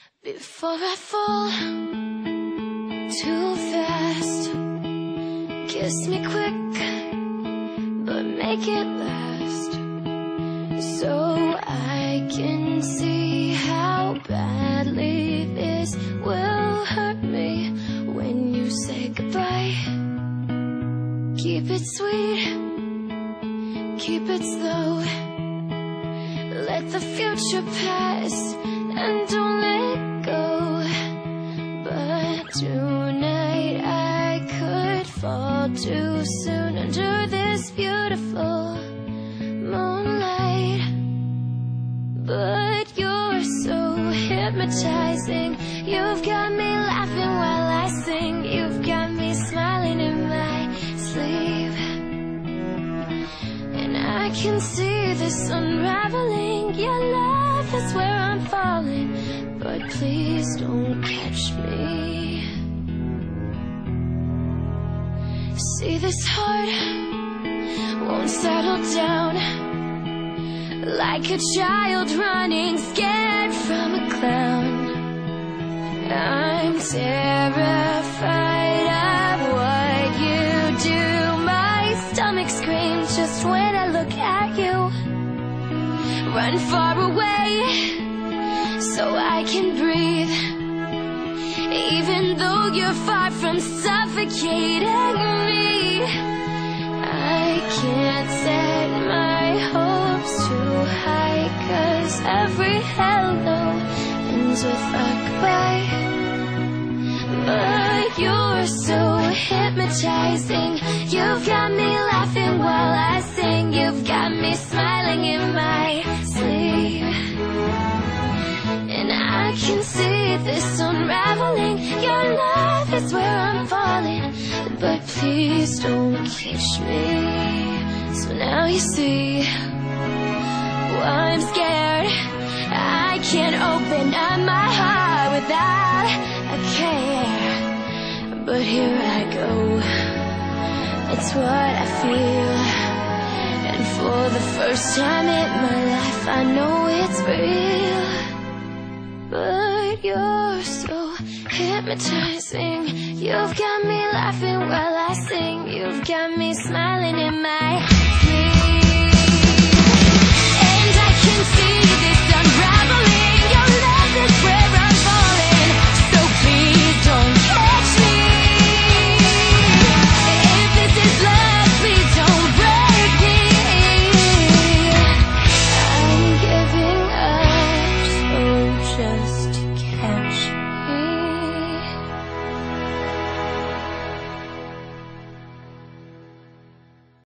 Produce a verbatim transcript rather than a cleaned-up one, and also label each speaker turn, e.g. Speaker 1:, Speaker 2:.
Speaker 1: Before I fall too fast, kiss me quick, but make it last, so I can see how badly this will hurt me when you say goodbye. Keep it sweet, keep it slow, let the future pass and don't let go. But tonight I could fall too soon under this beautiful moonlight. But you're so hypnotizing, you've got me laughing while I sing, you've got me smiling in my sleep, and I can see this unraveling. Your love is where I'm falling, but please don't catch me. See, this heart won't settle down, like a child running scared from a clown. I'm terrified of what you do. My stomach screams just when I look at you. Run far away so I can breathe, even though you're far from suffocating me. I can't set my hopes too high, 'cause every hello ends with a goodbye. But you're so hypnotizing, you've got me laughing while I sing, you've got me smiling in my sleep, and I can see this unraveling. Your love is where I'm falling, but please don't catch me. So now you see why I'm scared. I can't open up my heart without a care, but here I go, it's what I feel, and for the first time in my life I know it's real. But you're so hypnotizing, you've got me laughing while I sing, you've got me smiling in my